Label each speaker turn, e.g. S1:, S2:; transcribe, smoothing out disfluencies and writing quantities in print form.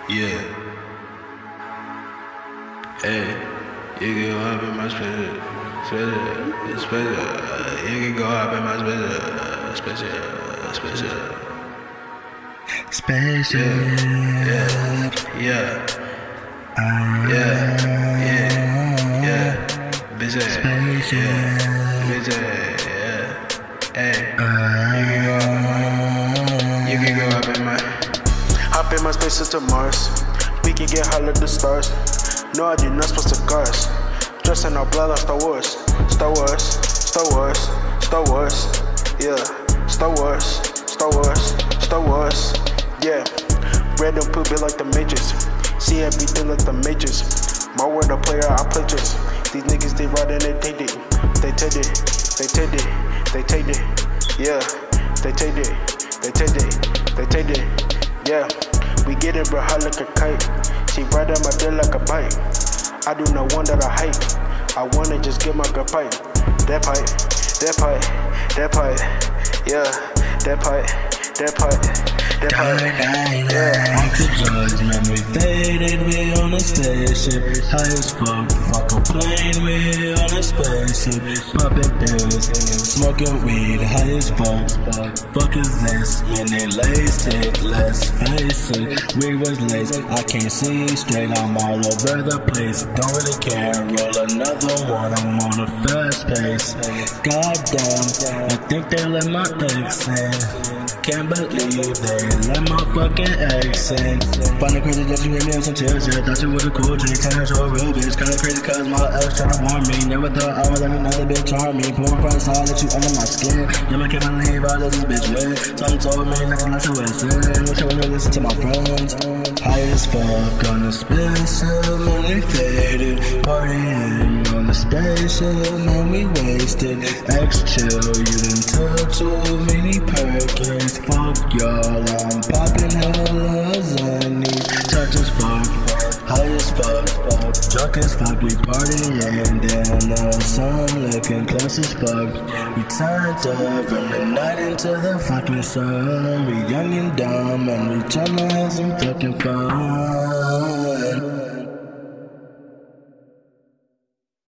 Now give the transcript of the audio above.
S1: Yeah. Hey, you can go hop in my special. You can go hop in my special.
S2: Spaceship.
S1: Yeah. Bitch,
S2: Spaceship.
S1: Hey, you can go hop in my space to Mars. We can get high like the stars. No, I do not supposed to cars. Dressed in our blood like Star Wars. Yeah, Star Wars. Yeah, random poop be like the Matrix. See everything like the Matrix. My word, a player, I play tricks. These niggas, they ride and they take it. They take it. Yeah, they take it. Yeah, we get it, bro, high like a kite. She ride on my dick like a bike. I do not want that I hype. I wanna just get my good pipe. That pipe. Yeah, that pipe.
S2: Yeah. Off the drugs, man, we faded, we on a spaceship. High as fuck a plane, we on a spaceship. Popping pills, smoking weed, high as fuck is this? Man, they laced it, let's face it. We was laced, I can't see straight, I'm all over the place. Don't really care, roll another one, I'm on a fast pace. Goddamn, I think they let my ex in. Can't believe they let my fucking ex in. Find it crazy that you hit me on some chills, yeah. Thought you was a cool chick, kinda show a real bitch. Kinda crazy cause my ex tryna warn me. Never thought I would let another bitch harm me. Put my price all that you under my skin. Never can't believe I let this bitch win. Something told me nothing left to listen. Wish I wouldn't listen to my friends. High as fuck on the spaceship, man, we faded. Partying on the spaceship, man, we wasted. Ex chill, you done took too many Perkins. Fuck y'all, I'm popping hella Zanny. Touch as fuck, high as fuck, drunk as fuck. We partying down the sun, looking close as fuck. We turned up from the night into the fucking sun. We young and dumb and we tryna have some fucking fun.